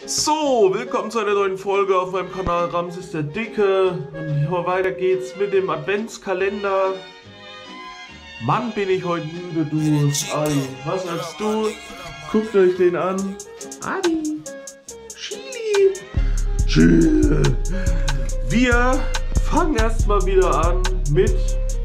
So, willkommen zu einer neuen Folge auf meinem Kanal Ramses der Dicke. Und weiter geht's mit dem Adventskalender. Mann, bin ich heute müde, du. Adi, was sagst du? Guckt euch den an. Adi, Chili. Wir fangen erstmal wieder an mit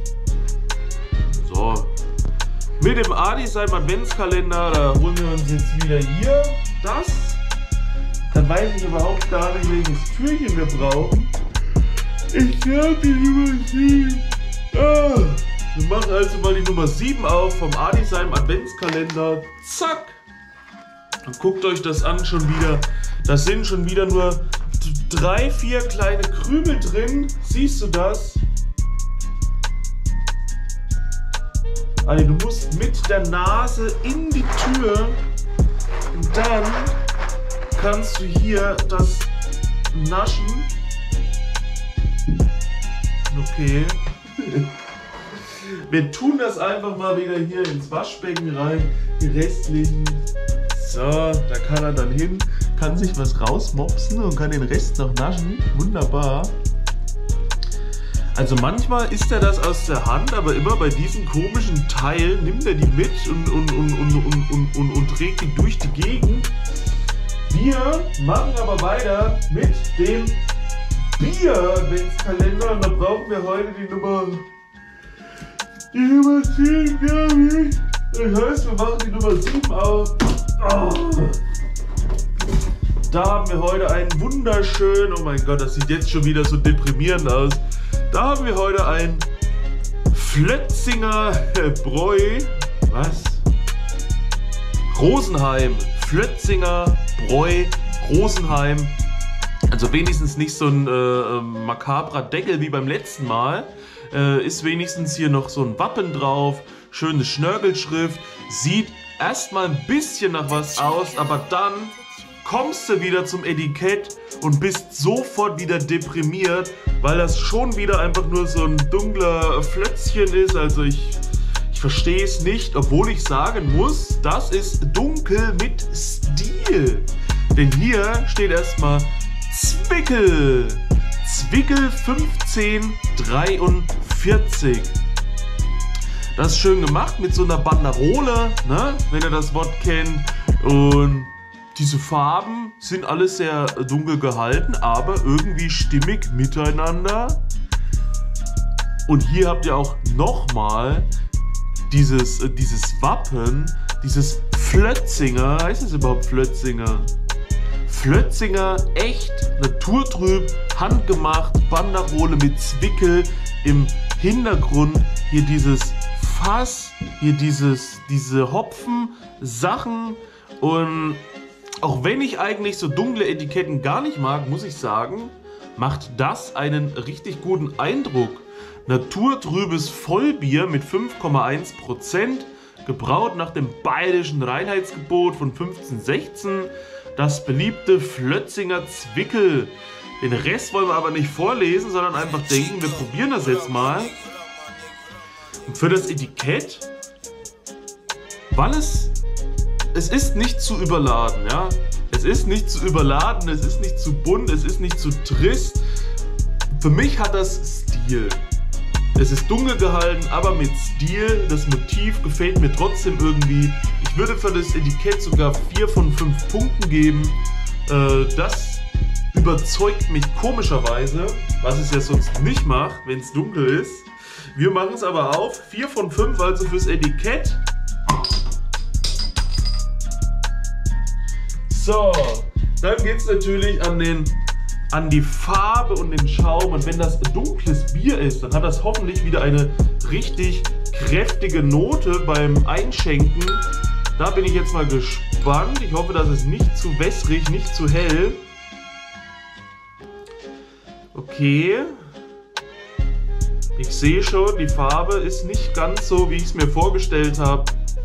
dem Adi seinem Adventskalender. Da holen wir uns jetzt wieder hier das. Dann weiß ich aber auch gar nicht, welches Türchen wir brauchen. Ich glaube die Nummer 7. Wir machen also mal die Nummer 7 auf vom Adi seinem Adventskalender. Zack! Und guckt euch das an schon wieder. Da sind schon wieder nur 3, 4 kleine Krümel drin. Siehst du das? Adi, du musst mit der Nase in die Tür und dann kannst du hier das naschen. Okay. Wir tun das einfach mal wieder hier ins Waschbecken rein. Die restlichen. So, da kann er dann hin, kann sich was rausmopsen und kann den Rest noch naschen. Wunderbar. Also manchmal isst er das aus der Hand, aber immer bei diesen komischen Teilen nimmt er die mit und trägt die durch die Gegend. Wir machen aber weiter mit dem Bier-Adventskalender und da brauchen wir heute die Nummer 10, glaube ich. Das heißt, wir machen die Nummer 7 auf. Da haben wir heute einen wunderschönen, oh mein Gott, das sieht jetzt schon wieder so deprimierend aus. Da haben wir heute ein Flötzinger Bräu. Was? Rosenheim. Flötzinger Bräu Rosenheim. Also wenigstens nicht so ein makabrer Deckel wie beim letzten Mal. Ist wenigstens hier noch so ein Wappen drauf. Schöne Schnörkelschrift. Sieht erstmal ein bisschen nach was aus, aber dann kommst du wieder zum Etikett und bist sofort wieder deprimiert, weil das schon wieder einfach nur so ein dunkler Flötzchen ist. Also ich verstehe es nicht, obwohl ich sagen muss, das ist dunkel mit Stil. Denn hier steht erstmal Zwickel. Zwickel 1543. Das ist schön gemacht mit so einer Banderole, ne? Wenn ihr das Wort kennt. Und diese Farben sind alle sehr dunkel gehalten, aber irgendwie stimmig miteinander. Und hier habt ihr auch nochmal dieses Wappen, dieses Flötzinger. Heißt es überhaupt Flötzinger? Flötzinger, echt, naturtrüb, handgemacht, Banderole mit Zwickel. Im Hintergrund hier dieses Fass, hier diese Hopfen-Sachen. Und auch wenn ich eigentlich so dunkle Etiketten gar nicht mag, muss ich sagen, macht das einen richtig guten Eindruck. Naturtrübes Vollbier mit 5,1%, gebraut nach dem bayerischen Reinheitsgebot von 1516, das beliebte Flötzinger Zwickel. Den Rest wollen wir aber nicht vorlesen, sondern einfach denken, wir probieren das jetzt mal. Und für das Etikett, weil es ist nicht zu überladen, ja. Es ist nicht zu überladen, es ist nicht zu bunt, es ist nicht zu trist. Für mich hat das Stil. Es ist dunkel gehalten, aber mit Stil. Das Motiv gefällt mir trotzdem irgendwie. Ich würde für das Etikett sogar 4 von 5 Punkten geben. Das überzeugt mich komischerweise, was es ja sonst nicht macht, wenn es dunkel ist. Wir machen es aber auf. 4 von 5, also fürs Etikett. So, dann geht es natürlich an die Farbe und den Schaum. Und wenn das dunkles Bier ist, dann hat das hoffentlich wieder eine richtig kräftige Note beim Einschenken. Da bin ich jetzt mal gespannt. Ich hoffe, das ist nicht zu wässrig, nicht zu hell. Okay. Ich sehe schon, die Farbe ist nicht ganz so, wie ich es mir vorgestellt habe.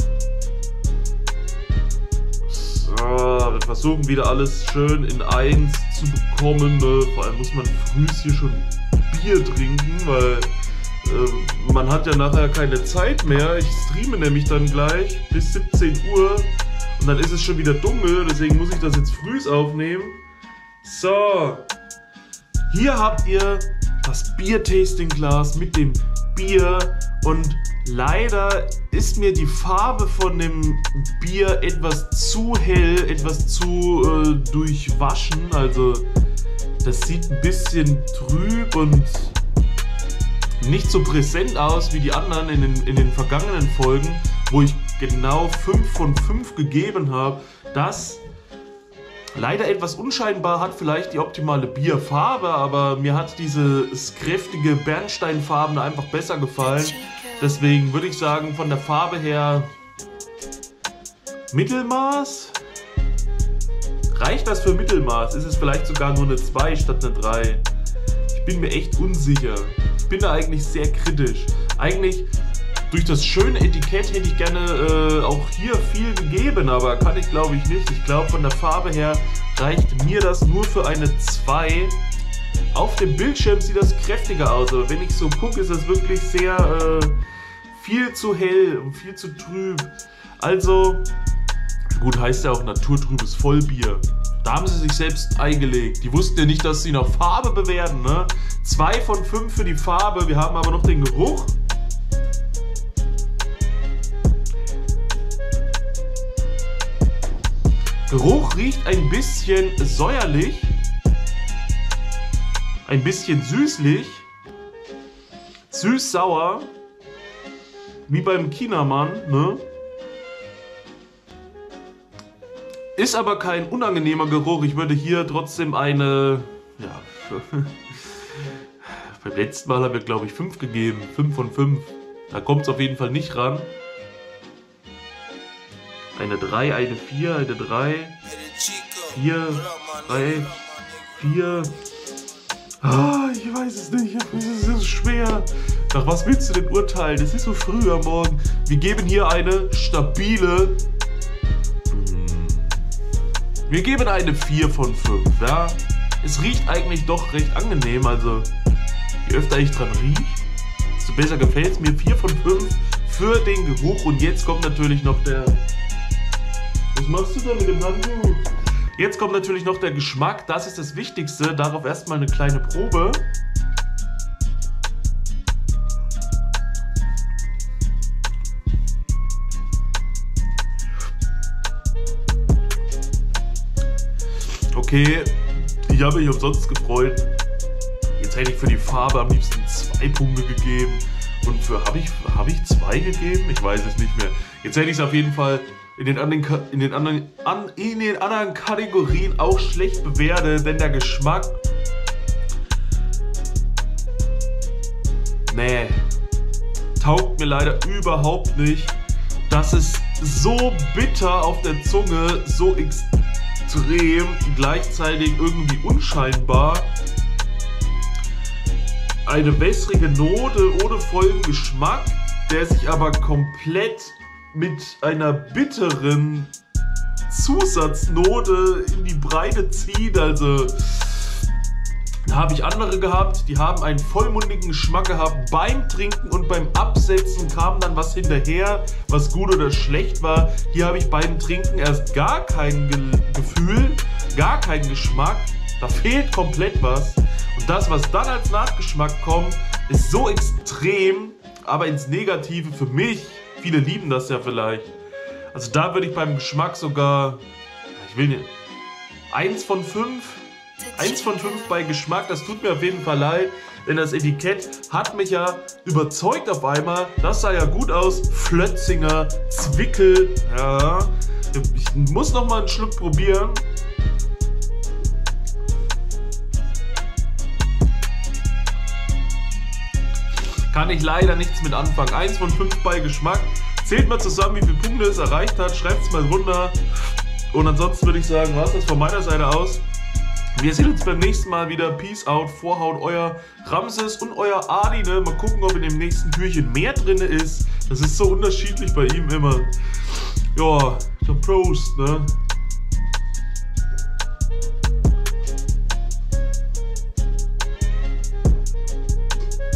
Wir versuchen wieder alles schön in 1 zu bekommen. Ne? Vor allem muss man früh hier schon Bier trinken, weil man hat ja nachher keine Zeit mehr. Ich streame nämlich dann gleich bis 17 Uhr und dann ist es schon wieder dunkel, deswegen muss ich das jetzt früh aufnehmen. So, hier habt ihr das Bier-Tasting-Glas mit dem Bier und leider ist mir die Farbe von dem Bier etwas zu hell, etwas zu durchwaschen, also das sieht ein bisschen trüb und nicht so präsent aus wie die anderen in den vergangenen Folgen, wo ich genau 5 von 5 gegeben habe. Das leider etwas unscheinbar, hat vielleicht die optimale Bierfarbe, aber mir hat dieses kräftige Bernsteinfarben einfach besser gefallen. Deswegen würde ich sagen, von der Farbe her Mittelmaß. Reicht das für Mittelmaß? Ist es vielleicht sogar nur eine 2 statt eine 3? Ich bin mir echt unsicher. Ich bin da eigentlich sehr kritisch. Eigentlich durch das schöne Etikett hätte ich gerne auch hier viel gegeben, aber kann ich glaube ich nicht. Ich glaube von der Farbe her reicht mir das nur für eine 2. Auf dem Bildschirm sieht das kräftiger aus, aber wenn ich so gucke, ist das wirklich sehr viel zu hell und viel zu trüb. Also, gut, heißt ja auch naturtrübes Vollbier. Da haben sie sich selbst eingelegt. Die wussten ja nicht, dass sie nach Farbe bewerten, ne? 2 von 5 für die Farbe, wir haben aber noch den Geruch. Geruch riecht ein bisschen säuerlich, ein bisschen süßlich, süß-sauer, wie beim Chinamann, ne? Ist aber kein unangenehmer Geruch. Ich würde hier trotzdem eine, ja, beim letzten Mal haben wir glaube ich 5 gegeben, 5 von 5. Da kommt es auf jeden Fall nicht ran. Eine 3, eine 4, eine 3, 4, 3, 4. Ah, ich weiß es nicht, es ist schwer. Nach was willst du denn urteilen? Es ist so früh am Morgen. Wir geben hier eine stabile. Wir geben eine 4 von 5, ja. Es riecht eigentlich doch recht angenehm, also je öfter ich dran rieche, desto besser gefällt es mir. 4 von 5 für den Geruch und jetzt kommt natürlich noch der... Was machst du da mit dem Handtuch? Jetzt kommt natürlich noch der Geschmack, das ist das Wichtigste. Darauf erstmal eine kleine Probe. Okay, ich habe mich umsonst gefreut. Jetzt hätte ich für die Farbe am liebsten 2 Punkte gegeben. Und für habe ich 2 gegeben? Ich weiß es nicht mehr. Jetzt hätte ich es auf jeden Fall in den anderen Kategorien auch schlecht bewertet, denn der Geschmack, nee, taugt mir leider überhaupt nicht. Das ist so bitter auf der Zunge, so extrem, gleichzeitig irgendwie unscheinbar. Eine wässrige Note ohne vollen Geschmack, der sich aber komplett mit einer bitteren Zusatznote in die Breite zieht. Also da habe ich andere gehabt, die haben einen vollmundigen Geschmack gehabt beim Trinken und beim Absetzen kam dann was hinterher, was gut oder schlecht war. Hier habe ich beim Trinken erst gar kein Gefühl, gar keinen Geschmack. Da fehlt komplett was. Und das, was dann als Nachgeschmack kommt, ist so extrem, aber ins Negative für mich. Viele lieben das ja vielleicht. Also da würde ich beim Geschmack sogar, ich will nicht, 1 von 5. 1 von 5 bei Geschmack, das tut mir auf jeden Fall leid, denn das Etikett hat mich ja überzeugt auf einmal. Das sah ja gut aus. Flötzinger, Zwickel, ja. Ich muss noch mal einen Schluck probieren. Kann ich leider nichts mit anfangen. 1 von 5 bei Geschmack. Zählt mal zusammen, wie viele Punkte es erreicht hat. Schreibt es mal runter. Und ansonsten würde ich sagen, war es das von meiner Seite aus. Wir sehen uns beim nächsten Mal wieder. Peace out, Vorhaut, euer Ramses und euer Adi. Ne? Mal gucken, ob in dem nächsten Türchen mehr drin ist. Das ist so unterschiedlich bei ihm immer. Ja, der Prost, ne?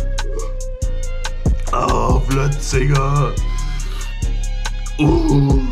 Ah, Flötzinger.